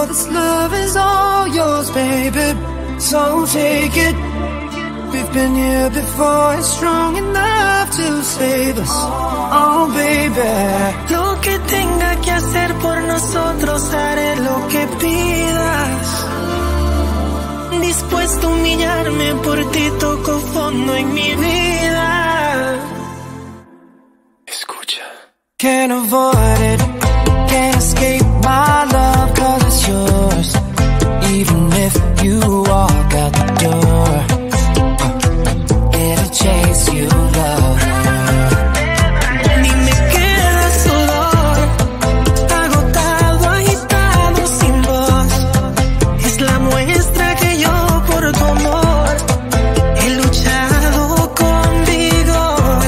this love is all yours, baby. So take it. We've been here before, it's strong enough to save us. Oh, baby. Lo que tenga que hacer por nosotros, haré lo que pidas. Dispuesto a humillarme por ti, toco fondo en mi vida. Escucha. Can't avoid it, can't escape my love, 'cause it's yours. Even if you walk out the door, it'll chase you, love. Ni me queda sudor, agotado, agitado, sin voz. Es la muestra que yo por tu amor he luchado con vigor.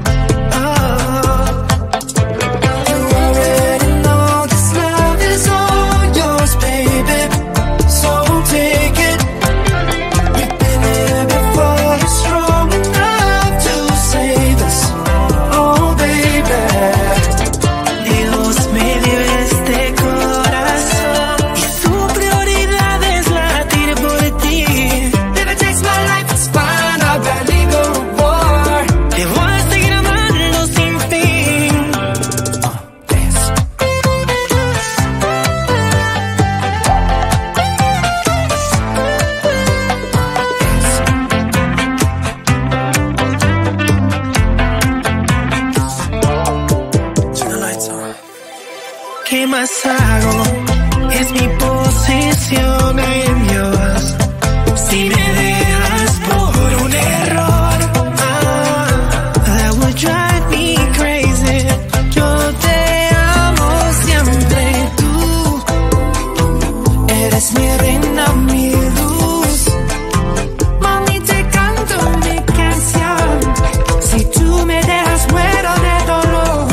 You already know this love is all yours, baby. So take it. We've been here before, it's strong enough to save us. Oh, baby. Dios me dio este corazón y su prioridad es latir por ti. If it takes my life, it's fine, I'll barely go to war. Te voy a seguir amando sin fin. Dance. Turn the lights on. ¿Qué más hago? Es mi posición en Dios. Si me dejas por un error, that would drive me crazy. Yo te amo siempre, tú eres mi reina, mi luz. Mami, te canto mi canción. Si tú me dejas, muero de dolor.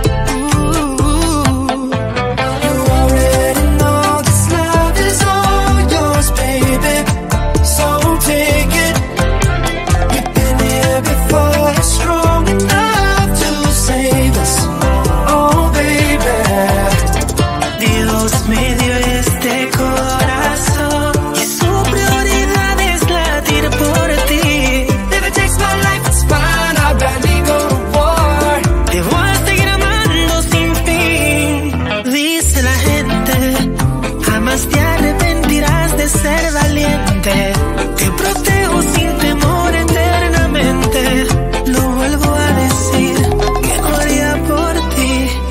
You already know this love is all yours, baby. So take it. We've been here before, it's strong enough to save us. Oh, baby. Dios me dio este corazón y su prioridad es latir por ti. If it takes my life, it's fine, I'll barely go to war. Te voy a seguir amando sin fin. Dice la gente, jamás te arrepentirás de ser valiente. Te protejo sin temor eternamente. Lo vuelvo a decir, que lo haría por ti.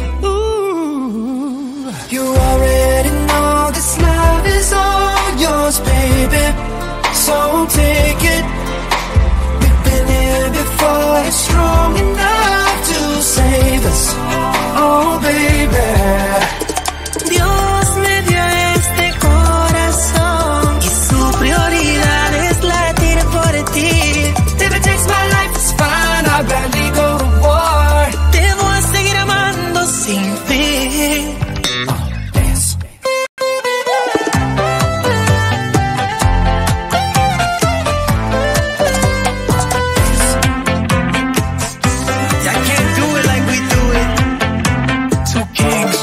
You already know this love is all yours, baby. So take it. We've been here before, it's strong enough to save us. Oh, baby. Dios me dio este corazón y su prioridad es latir por ti. If it takes my life, it's fine, I'll barely go to war. Te voy a seguir amando sin fin. Dance. I can't do it like we do it. Two kings.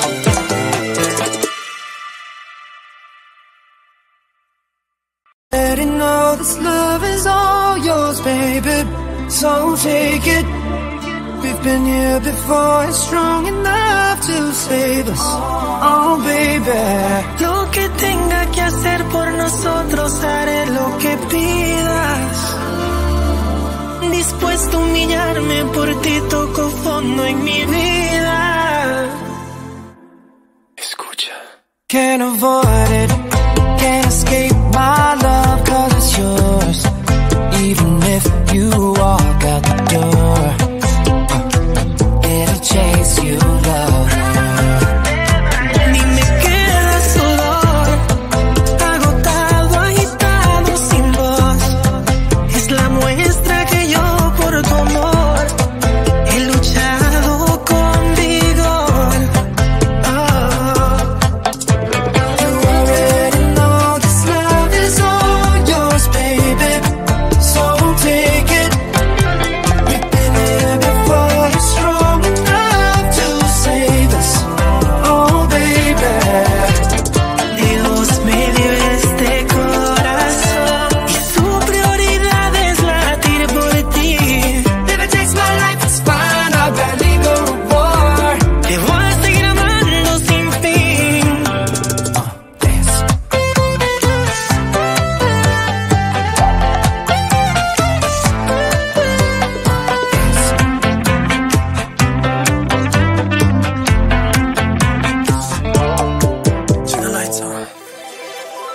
Already know this love is all yours, baby. So take it. We've been here before, it's strong enough to save us. Oh, baby. Lo que tenga que hacer por nosotros, haré lo que pidas. Dispuesto a humillarme por ti, toco fondo en mi vida. Escucha. Can't avoid it, can't escape my love, 'cause it's yours. Even if you walk out the door, it'll chase you, love. Ni me queda sudor, agotado, agitado, sin voz. Es la muestra que yo por tu amor he luchado con vigor. You already know this love is all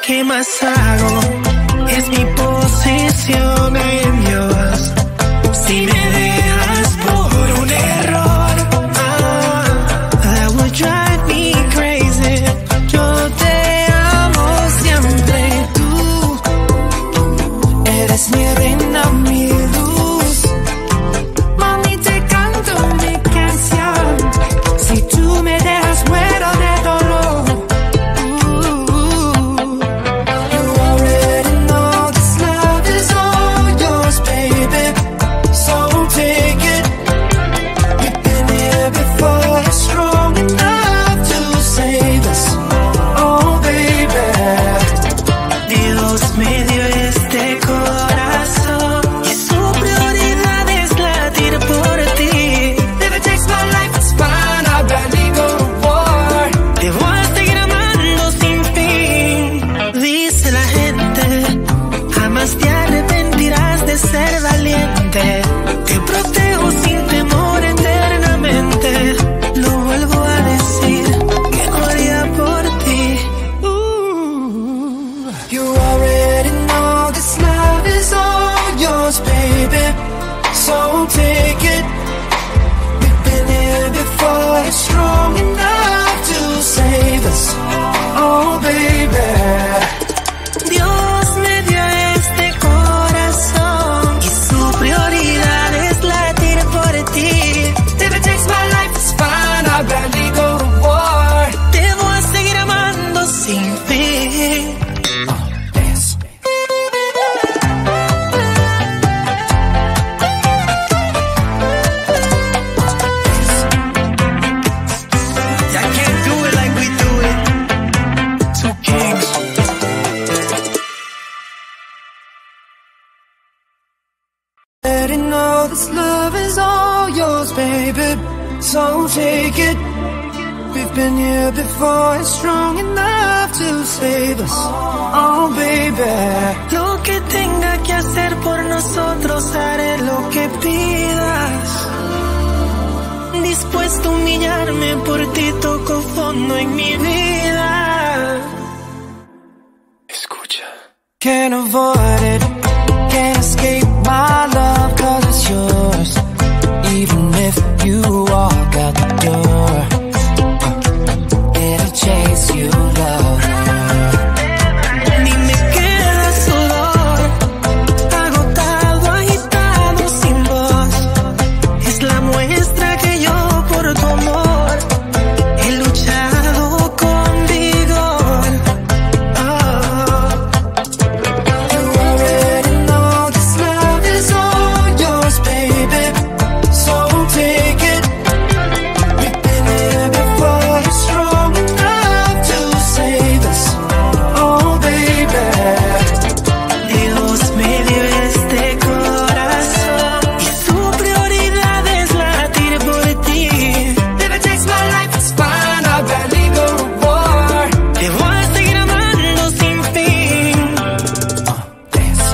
¿Qué más hago? Es mi posición en Dios. Si me dejas por un error, that would drive me crazy. Yo te amo siempre, tú eres mi reina, mi luz. Mami, te canto mi canción. Si tú me dejas, muero de dolor. You already know this love is all yours, baby. So take it. We've been here before. You're strong enough to save us. Oh, baby. Dios me dio este corazón y su prioridad es latir por ti. If it takes my life, it's fine. I'd barely go to war. Te voy a seguir amando sin fin. Dice la gente, jamás te arrepentirás de ser valiente. Te protejo sin temor eternamente. Lo vuelvo a decir, que moría por ti. You already know this love is all yours, baby. So take it. We've been here before. You're strong enough to save us. Oh, baby. Dios me dio este corazón y su prioridad es latir por ti. If it takes my life, it's fine. I'd barely go to war. Te voy a seguir amando sin fin. Dance. I can't do it like we do it. Two kings. Already know this love is all yours, baby. So take it. We've been here before. It's strong enough to save us. Oh, baby. Lo que tenga que hacer por nosotros, haré lo que pidas. Dispuesto a humillarme por ti, toco fondo en mi vida. Escucha. Can't avoid it. Can't escape my love, 'cause it's yours. Even if you walk out the door, it'll chase you, love. Ni me queda sudor, agotado, agitado, sin voz. Es la muestra que yo por tu amor he luchado con vigor. You already know this love is all yours, baby. So take it. We've been here before. You're strong enough to save us. Oh, baby. Dios me dio este corazón y su prioridad es latir por ti. If it takes my life, it's fine. I'd barely go to war. Te voy a seguir amando sin fin. Dance.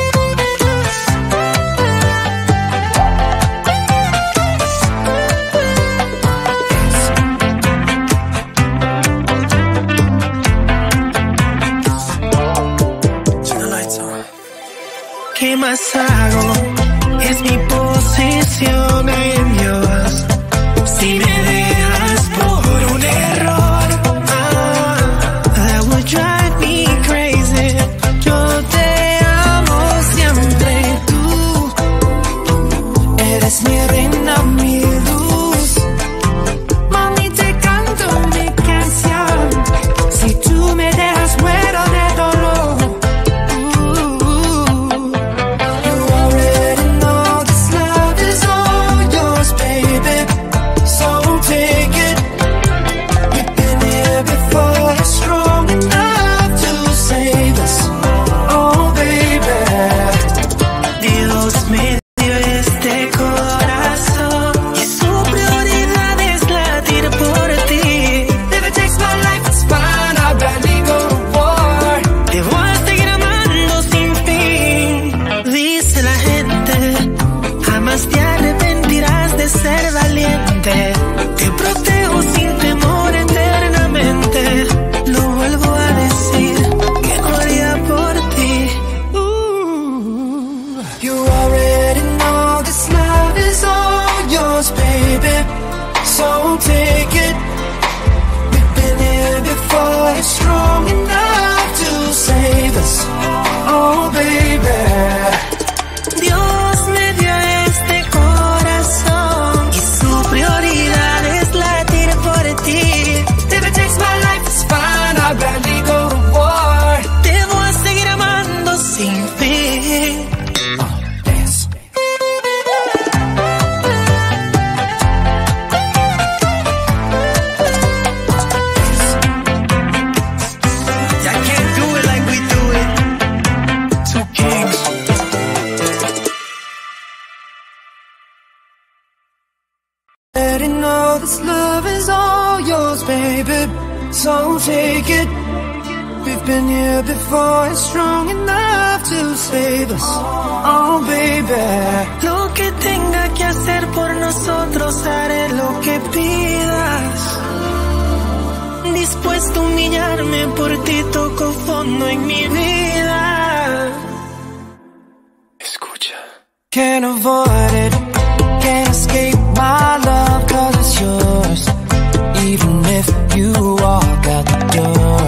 Turn the lights on. ¿Qué más hago? Es mi posición en Dios. Si me dejas por un error, that would drive me crazy. Yo te amo siempre, Tú eres mi reina, mi luz. Mami, te canto mi canción. Si tú me dejas, muero de dolor. You already know this love is all yours, baby, so take it. We've been here before, it's strong enough to save us. Oh, baby. Lo que tenga que hacer por nosotros, haré lo que pidas. Dispuesto a humillarme por ti, toco fondo en mi vida. Escucha. Can't avoid it, can't escape my love, 'cause it's yours. Even if you walk out the door,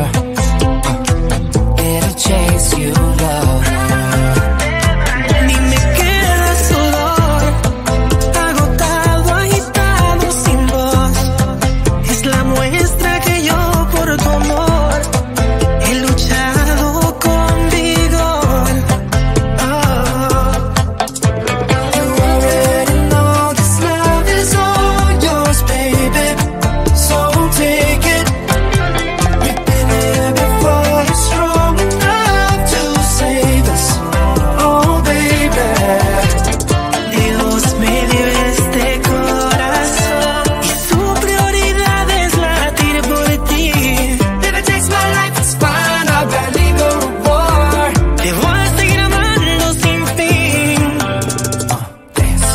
it'll chase you, love. Ni me queda sudor, agotado, agitado, sin voz. Es la muestra que yo por tu amor he luchado con vigor. Oh. You already know this love is all yours, baby, so take it. We've been here before, it's strong enough to save us. Oh, baby. Dios me dio este corazón y su prioridad es latir por ti. If it takes my life, it's fine, I'll barely go to war. Te voy a seguir amando sin fin. Dance.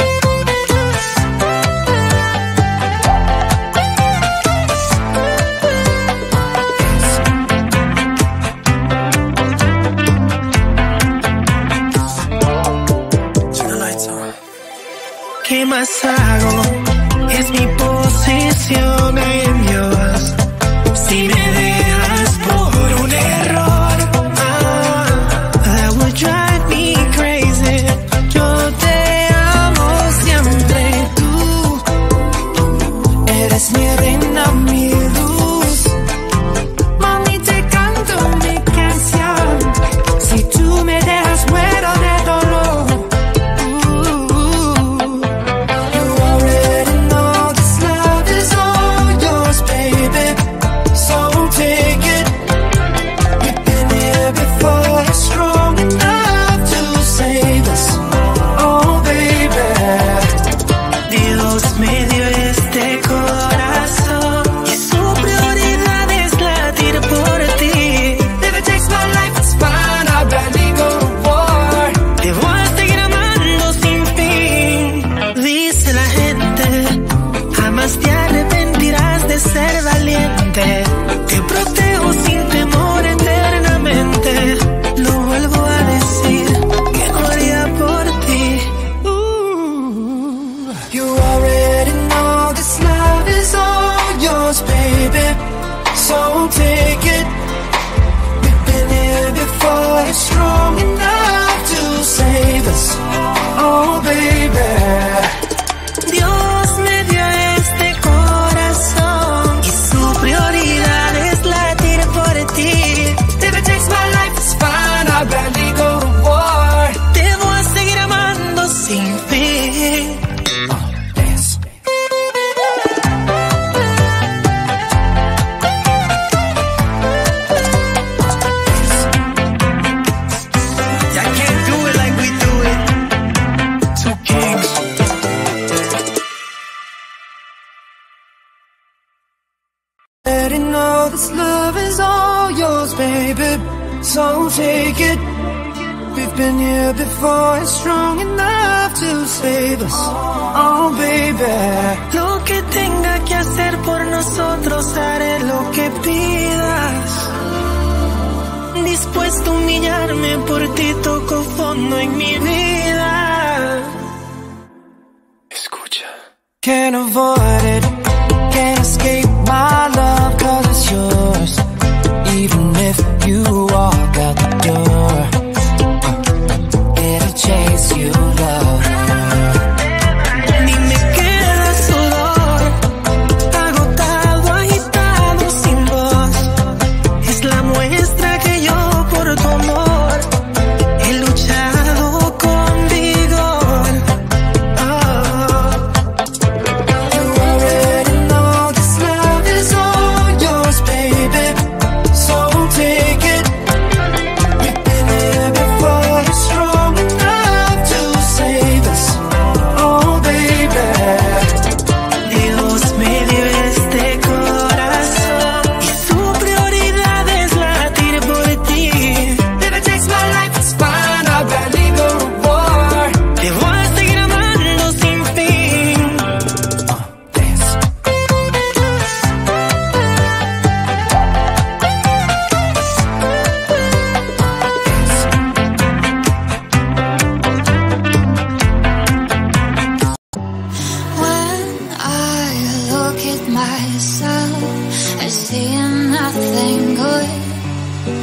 Turn the lights on. ¿Qué más hago? Es mi posición en Dios. Si me dejas por un error, that would drive me crazy. Yo te amo siempre, tú eres mi reina, mi luz. Mami, te canto mi canción. Si tú me dejas, muero de dolor. You already know this love is all yours, baby, so take it. We've been here before, it's strong enough to save us. Oh, baby. Dios me dio este corazón y su prioridad es latir por ti. If it takes my life, it's fine, I'll barely go to war. Te voy a seguir amando sin fin. Dice la gente, jamás te arrepentirás de ser valiente. Te protejo sin temor eternamente. Lo vuelvo a decir, que lo haría por ti. You already know this love is all yours, baby, so take it. We've been here before, it's strong enough to save us. Oh, baby. Dios me dio este corazón y su prioridad es latir por ti. If it takes my life, it's fine, I'll barely go to war. Te voy a seguir amando sin fin. Dance. I can't do it like we do it. Two kings. Already know this love is all yours, baby, so take it. We've been here before, it's strong enough to save us. Oh, baby. Lo que tenga que hacer por nosotros, haré lo que pidas. Dispuesto a humillarme por ti, toco fondo en mi vida. Escucha. Can't avoid it, can't escape my love, 'cause it's yours. Even if you walk out the door, it'll chase you, love. Ni me queda sudor, agotado, agitado, sin voz. Es la muestra que yo por tu amor he luchado con vigor. Oh. You already know this love is all yours, baby, so take it. We've been here before, it's strong enough to save us. Oh, baby. Dios me dio este corazón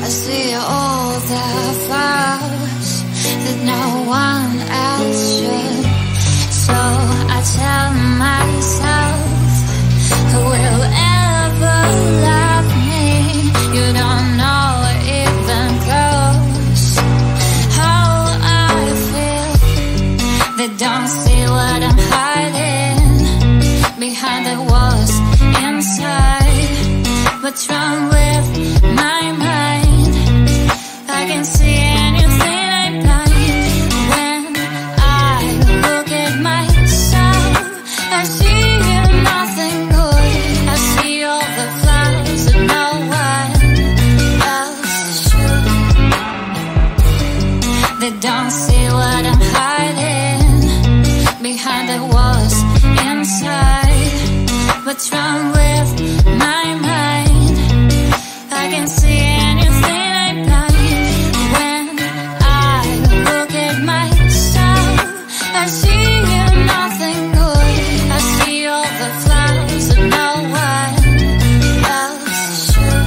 I see all the flaws that no one else should. So I tell myself, who will ever love me? You don't know even close how I feel. They don't see what I'm hiding behind the walls inside. What's wrong with my mind? I can see anything I'm blind. When I look at myself, I see nothing good. I see all the flaws that no one else should. They don't see what I'm hiding behind the walls inside. What's wrong with my mind? I can see anything I'm blind. When I look at myself, I see nothing good. I see all the flaws that no one else should.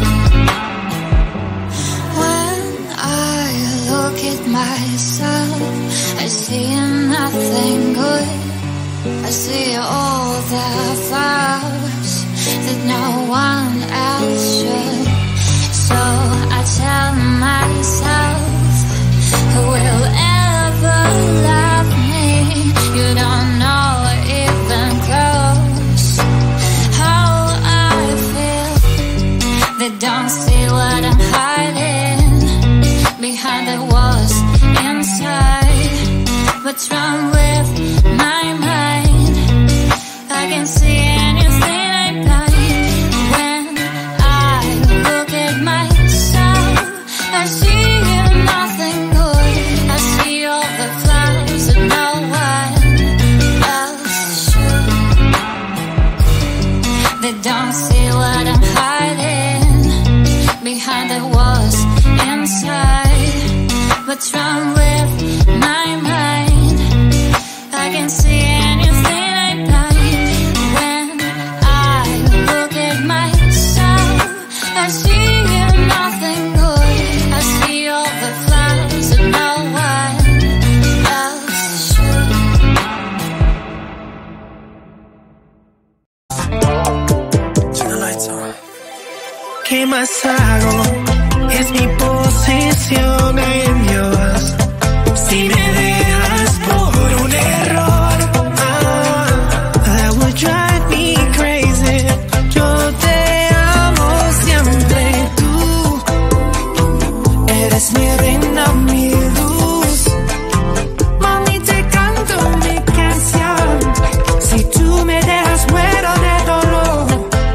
When I look at myself, I see nothing good. I see all the flaws that no one else should. So I tell myself, who will ever love me? You don't know even close how I feel. They don't see what I'm hiding behind the walls inside. What's wrong with my mind? I can see anything I'm blind. When I look at myself, I see nothing good. I see all the flaws that no one else should. They don't see what I'm hiding behind the walls inside. What's wrong with my mind? I can see anything I'm blind. When I look at myself, I see nothing good. I see all the flaws that no one else should. Turn the lights on. ¿Qué más hago? Es mi posición, I am yours. Si me dejas por un error, that would drive me crazy. Yo te amo siempre, tú Eres mi reina, mi luz. mami, te canto mi canción. Si tú me dejas, muero de dolor.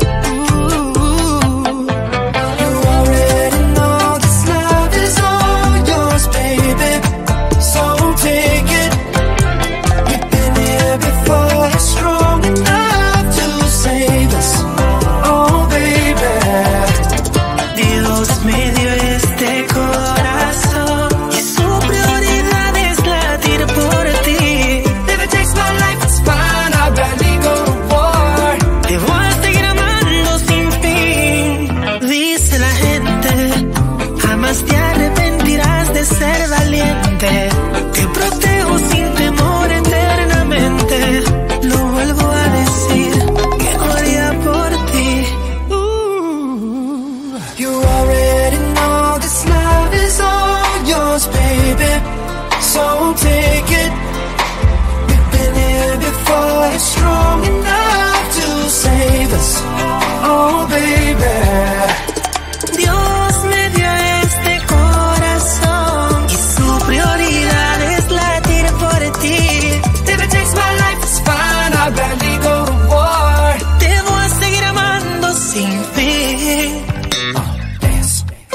You already know this love is all yours, baby. So take it. We've been here before. You're strong enough to save us. Oh, baby. Dios me dio este corazón y su prioridad es latir por ti. If it takes my life, it's fine. I'd barely go to war. Te voy a seguir amando sin fin. Dice la gente, jamás te arrepentirás de ser valiente. Te protejo sin temor eternamente. Lo vuelvo a decir, que moría por ti. You already know this love is all yours, baby. So take it. We've been here before. You're strong enough to save us. Oh, baby. Dios me dio este corazón y su prioridad es latir por ti. If it takes my life, it's fine. I'd barely go to war. Te voy a seguir amando sin fin. Dance.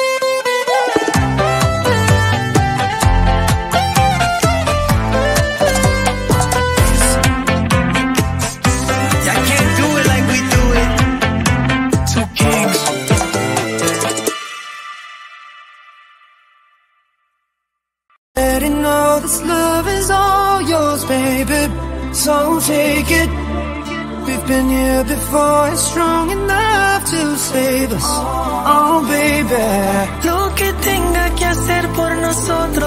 I can't do it like we do it. Two kings. Already know this love is all yours, baby. So take it. We've been here before. It's strong enough to save us. Oh, baby. Lo que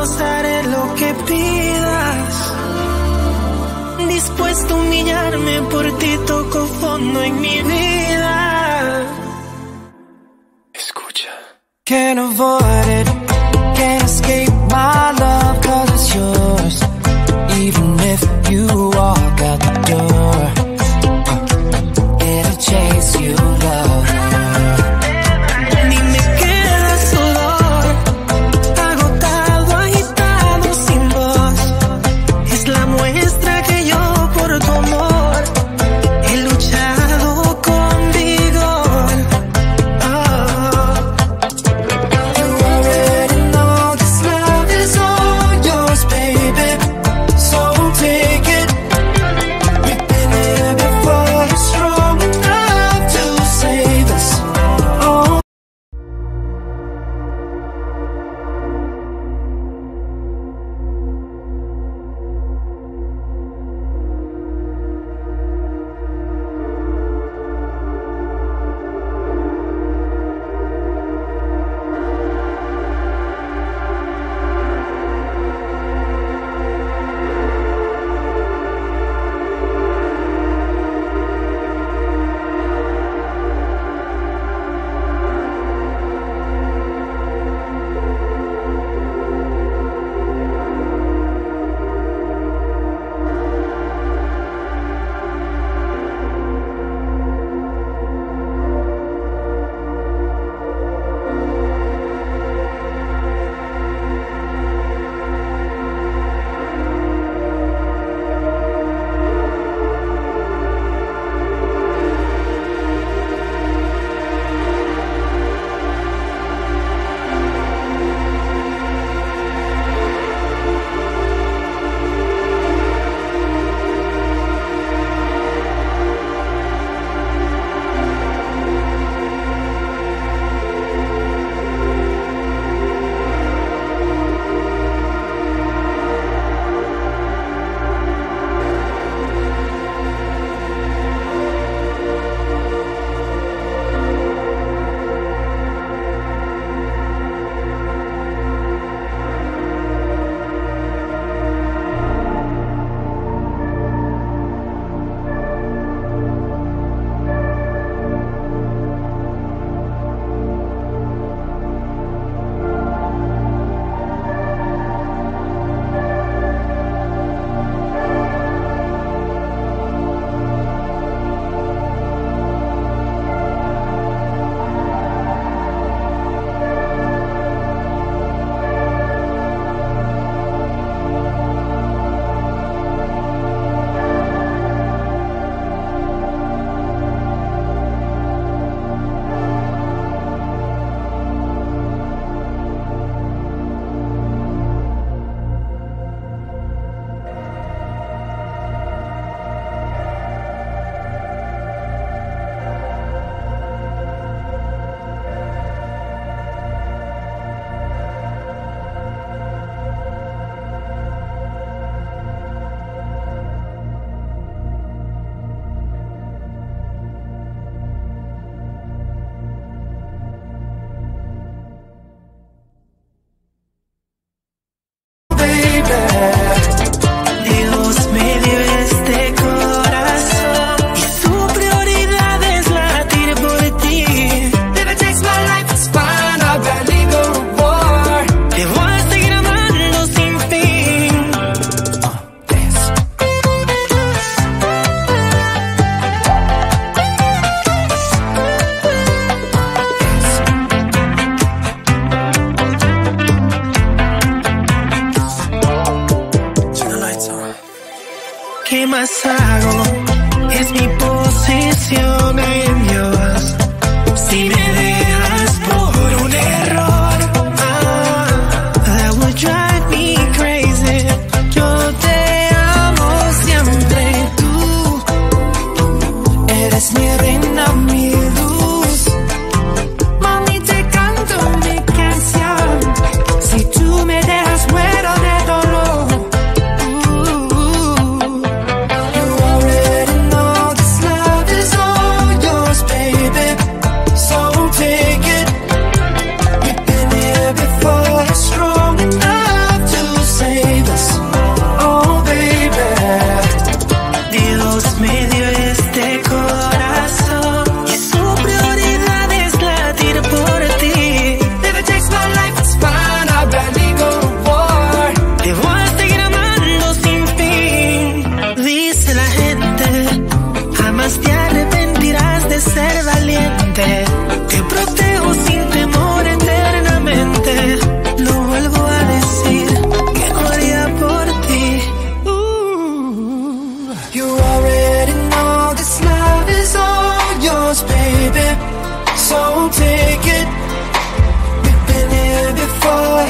Dios, haré lo que pidas. Dispuesto a humillarme por ti, toco fondo en mi vida. Escucha. Can't avoid it, can't escape my love, 'cause it's yours. Even if you walk out the door, it'll chase you, love. Ni me queda sudor, agotado, agitado, sin voz. Es la muestra que yo por tu amor he luchado con vigor. You already know this love is all yours, baby. So take it. We've been here before, you're strong enough to save us. Oh. Dios me dio este corazón y su prioridad es latir por ti. If it takes my life, it's fine, I'll gladly go to war. Te voy a seguir amando sin fin. Dance. Turn the lights on. ¿Qué más hago? Es mi posición en Dios. Si me dejas por un error, that would drive me crazy. Yo te amo siempre. Tú eres mi reina, mi luz. Mami, te canto mi canción. Si tú me dejas, muero de dolor. You already know this love is all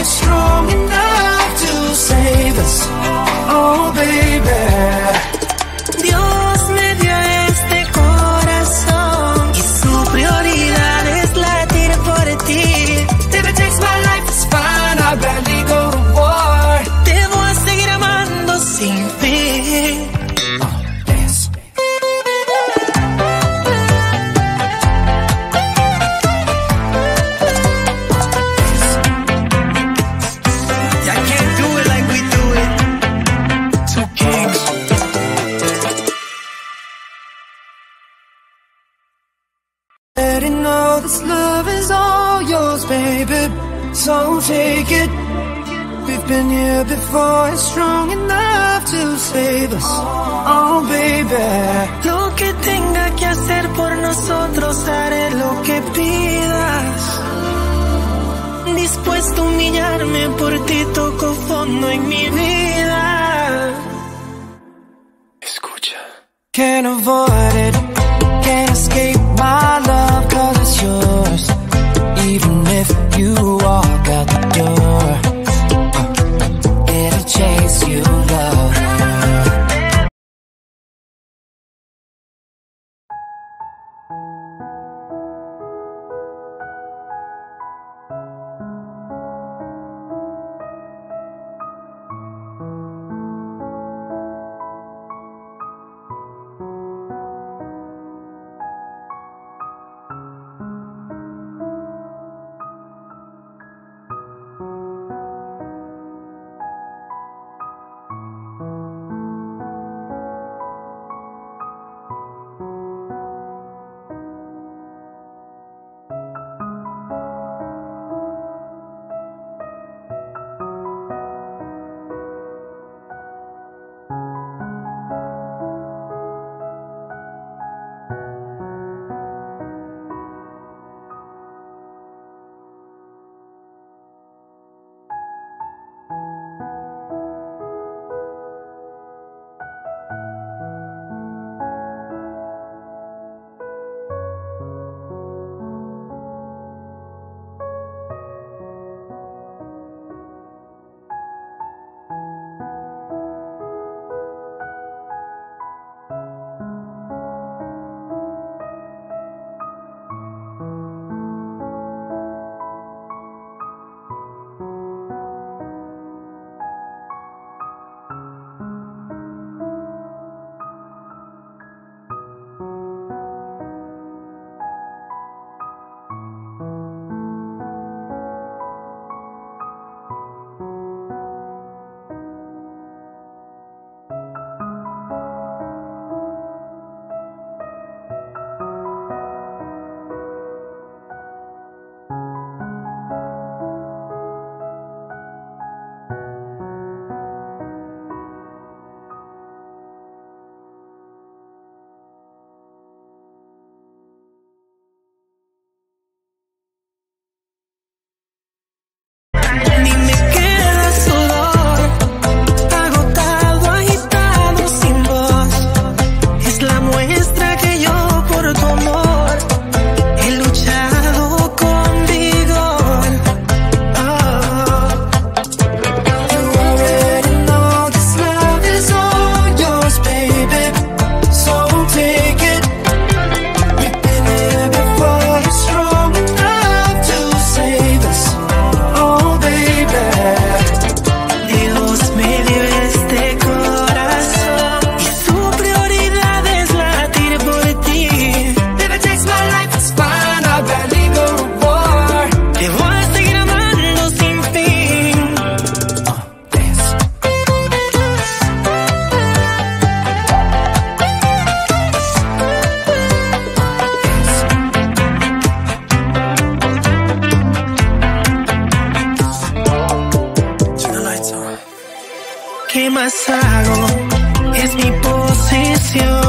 strong enough to save us. Oh, baby. Dios me dio este corazón y su prioridad es latir por ti. If it takes my life, it's fine. I'd barely go to war. Te voy a seguir amando sin fin. Dance. I can't do it like we do it. Two kings. Letting know this love is all yours, baby. So take it. We've been here before. It's strong enough to save us. Oh, baby. Lo que tenga que hacer por nosotros, haré lo que pidas. Dispuesto a humillarme por ti, toco fondo en mi vida. Escucha. Can't avoid it. Can't escape my love, 'cause it's yours. Even if you walk out the door, it'll chase you, love. ¿Qué más hago? Es mi posición.